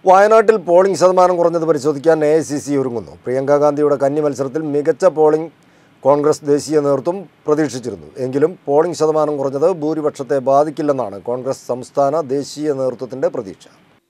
വയനാട്ടിൽ പോളിംഗ് ശതമാനം കുറഞ്ഞത് പരിശോധിക്കാൻ AICC ഒരുങ്ങുന്നു. പ്രിയങ്ക ഗാന്ധിയുടെ കന്നി മത്സരത്തിൽ മികച്ച പോളിംഗ് കോൺഗ്രസ് ദേശീയ നേതൃത്വം പ്രതീക്ഷിച്ചിരുന്നു. എങ്കിലും പോളിംഗ് ശതമാനം കുറഞ്ഞത് ഭൂരിപക്ഷത്തെ ബാധിക്കില്ലെന്നാണ് കോൺഗ്രസ് സംസ്ഥാന ദേശീയ നേതൃത്വത്തിൻ്റെ പ്രതീക്ഷ.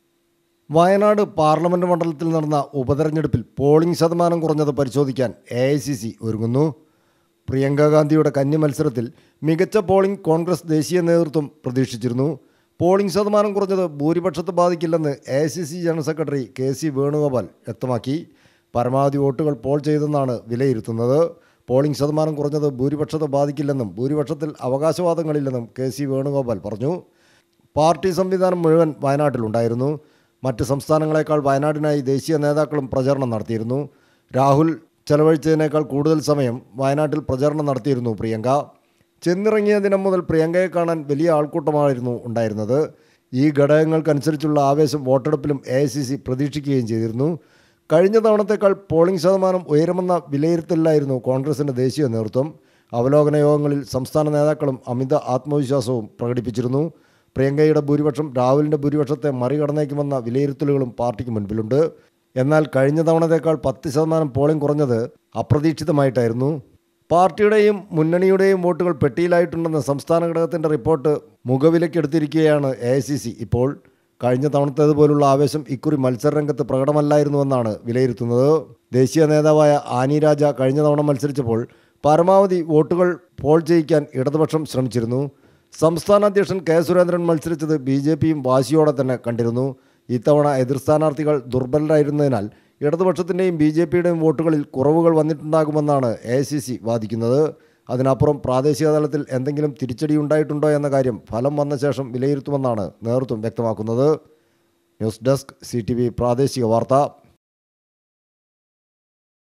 വയനാട് പാർലമെൻറ്റ് മണ്ഡലത്തിൽ നടന്ന ഉപതെരഞ്ഞെടുപ്പിൽ പോളിംഗ് ശതമാനം കുറഞ്ഞത് പരിശോധിക്കാൻ AICC ഒരുങ്ങുന്നു. പ്രിയങ്ക ഗാന്ധിയുടെ കന്നി മത്സരത്തിൽ മികച്ച പോളിംഗ് കോൺഗ്രസ് ദേശീയ നേതൃത്വം പ്രതീക്ഷിച്ചിരുന്നു. പോളിംഗ് ശതമാനം കുറഞ്ഞത് ഭൂരിപക്ഷത്തെ ബാധിക്കില്ലെന്ന് AICC general secretary KC Venugopal വ്യക്തമാക്കി. പരമാവധി വോട്ടുകൾ പോൾ ചെയ്തെന്നാണ് വിലയിരുത്തുന്നത്. പോളിംഗ് ശതമാനം കുറഞ്ഞത് ഭൂരിപക്ഷത്തെ ബാധിക്കില്ലെന്നും ഭൂരിപക്ഷത്തിൽ അവകാശവാദങ്ങളില്ലെന്നും KC വേണുഗോപാൽ പറഞ്ഞു. പാർട്ടി സംവിധാനം മുഴുവൻ വയനാട്ടിലുണ്ടായിരുന്നു. മറ്റ് സംസ്ഥാനങ്ങളെക്കാൾ വയനാടിനായി ദേശീയ നേതാക്കളും പ്രചരണം നടത്തിയിരുന്നു. രാഹുൽ ചെലവഴിച്ചതിനേക്കാൾ കൂടുതൽ സമയം വയനാട്ടിൽ പ്രചരണം നടത്തിയിരുന്നു പ്രിയങ്ക. ചെന്നിറങ്ങിയ ദിനം മുതൽ പ്രിയങ്കയെ കാണാൻ വലിയ ആൾക്കൂട്ടമായിരുന്നു ഉണ്ടായിരുന്നത്. ഈ ഘടകങ്ങൾക്കനുസരിച്ചുള്ള ആവേശം വോട്ടെടുപ്പിലും AICC പ്രതീക്ഷിക്കുകയും ചെയ്തിരുന്നു. കഴിഞ്ഞ തവണത്തേക്കാൾ പോളിംഗ് ശതമാനം ഉയരുമെന്ന വിലയിരുത്തലിലായിരുന്നു കോൺഗ്രസിൻ്റെ ദേശീയ നേതൃത്വം. അവലോകന യോഗങ്ങളിൽ സംസ്ഥാന നേതാക്കളും അമിത ആത്മവിശ്വാസവും പ്രകടിപ്പിച്ചിരുന്നു. പ്രിയങ്കയുടെ ഭൂരിപക്ഷം രാഹുലിൻ്റെ ഭൂരിപക്ഷത്തെ മറികടന്നേക്കുമെന്ന വിലയിരുത്തലുകളും പാർട്ടിക്ക് മുൻപിലുണ്ട്. എന്നാൽ കഴിഞ്ഞ തവണത്തേക്കാൾ 10% പോളിംഗ് കുറഞ്ഞത് അപ്രതീക്ഷിതമായിട്ടായിരുന്നു. പാർട്ടിയുടെയും മുന്നണിയുടെയും വോട്ടുകൾ പെട്ടിയിലായിട്ടുണ്ടെന്ന സംസ്ഥാന ഘടകത്തിൻ്റെ റിപ്പോർട്ട് മുഖവിലക്കെടുത്തിരിക്കുകയാണ് AICC ഇപ്പോൾ. കഴിഞ്ഞ തവണത്തേതുപോലുള്ള ആവേശം ഇക്കുറി മത്സരരംഗത്ത് പ്രകടമല്ലായിരുന്നുവെന്നാണ് വിലയിരുത്തുന്നത്. ദേശീയ നേതാവായ ആനി രാജ കഴിഞ്ഞ തവണ മത്സരിച്ചപ്പോൾ പരമാവധി വോട്ടുകൾ പോൾ ചെയ്യിക്കാൻ ഇടതുപക്ഷം ശ്രമിച്ചിരുന്നു. സംസ്ഥാന അധ്യക്ഷൻ K സുരേന്ദ്രൻ മത്സരിച്ചത് BJPയും വാശിയോടെ തന്നെ കണ്ടിരുന്നു. ഇത്തവണ എതിർ സ്ഥാനാർത്ഥികൾ ദുർബലരായിരുന്നതിനാൽ ഇടതുപക്ഷത്തിൻ്റെയും BJPയുടെയും വോട്ടുകളിൽ കുറവുകൾ വന്നിട്ടുണ്ടാകുമെന്നാണ് AICC വാദിക്കുന്നത്. അതിനപ്പുറം പ്രാദേശിക തലത്തിൽ എന്തെങ്കിലും തിരിച്ചടി ഉണ്ടായിട്ടുണ്ടോ എന്ന കാര്യം ഫലം വന്ന ശേഷം വിലയിരുത്തുമെന്നാണ് നേതൃത്വം വ്യക്തമാക്കുന്നത്. ന്യൂസ് ഡെസ്ക് CTV പ്രാദേശിക വാർത്ത.